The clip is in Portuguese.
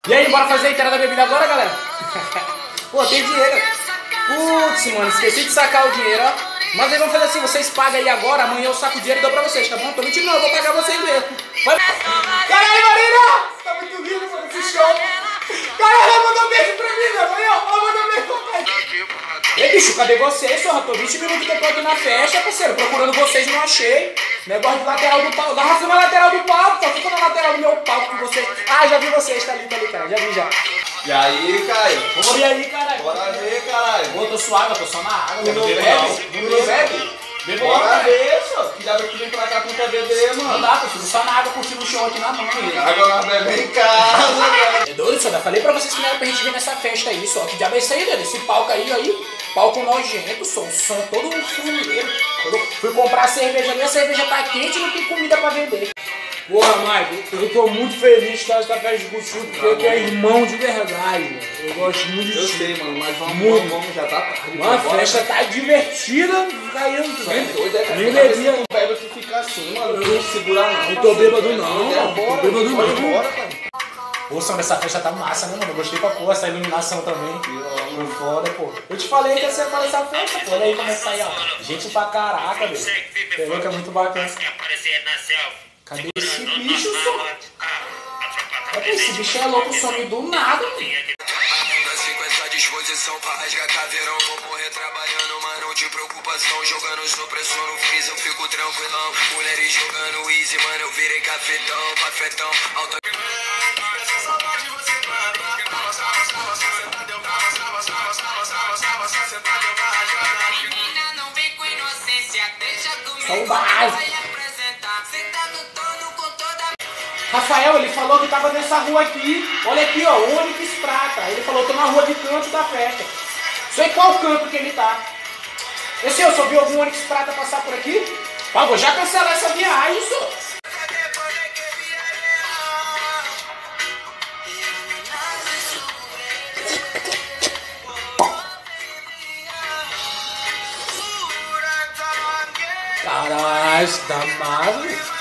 E aí, bora fazer a entrega da bebida agora, galera? Pô, tem dinheiro. Putz, mano, esqueci de sacar o dinheiro, ó. Mas aí vamos fazer assim, vocês pagam aí agora, amanhã eu saco o dinheiro e dou pra vocês, tá bom? Tô mentindo não, eu vou pagar vocês mesmo. Vai... Caralho, Marina! Tá muito lindo, mano, esse show. Caralho, ela mandou um beijo pra mim, meu mãe, ó. Ela mandou um beijo pra mim. Ei, bicho, cadê vocês, senhor? Tô 20 minutos que eu tô aqui na festa, parceiro. Procurando vocês, não achei. Negócio de lateral do palco. Garrafa na lateral do palco, só fica na lateral do meu palco com vocês. Ah, já vi vocês, tá ali, cara. Já vi, já. E aí, Caio? Vamos ver aí, caralho. Bora ver, caralho. Pô, tô suave, eu tô só na água. Não bebe? Bora ver, senhor. Que dá pra vir pra cá pra beber, mano. Não dá, tô só na água curtindo o show aqui na mão. Agora nós bebemos em casa, velho. É doido, senhor. Falei pra vocês que não era pra gente vir nessa festa aí, só. Que diabo é isso aí, velho? Esse palco aí. Palco nojento, som todo fumeiro. Eu fui comprar a cerveja ali, a cerveja tá quente e não tem comida pra vender. Porra, Mike, eu tô muito feliz de estar nessa festa de Guchu, porque tu é irmão de verdade, mano. Eu gosto muito de ti. Eu sei, mano, mas vamos, já tá tarde. Mano, a festa tá divertida, caindo. Vem doido, nem bebia. Não bebe tu ficar assim, mano. Não segurar não. Não tô bêbado não, mano. Tô bêbado não. Bora, cara. Pô, som dessa festa tá massa, né, mano? Eu gostei pra porra, essa iluminação também. Foi foda, pô. Eu te falei que ia ser pra essa festa, pô. Olha aí como é que tá aí, ó. Gente pra caraca, velho. Pegou que é muito bacana. Cadê esse bicho, só? Esse bicho é louco, some do nada, mano. Disposição pra rasgar caveirão. Vou morrer trabalhando, mas não te preocupação. Jogando supressor no freezer, eu fico tranquilão. Mulheres jogando easy, mano, eu virei cafetão, alta. Só o básico. Rafael, ele falou que tava nessa rua aqui. Olha aqui, ó, Onix Prata. Ele falou que tô na rua de canto da festa. Sei qual canto que ele tá. Eu sei, eu só vi algum Onix Prata passar por aqui. Ah, vou já cancelar essa viagem, senhor. Caralho, tá massa.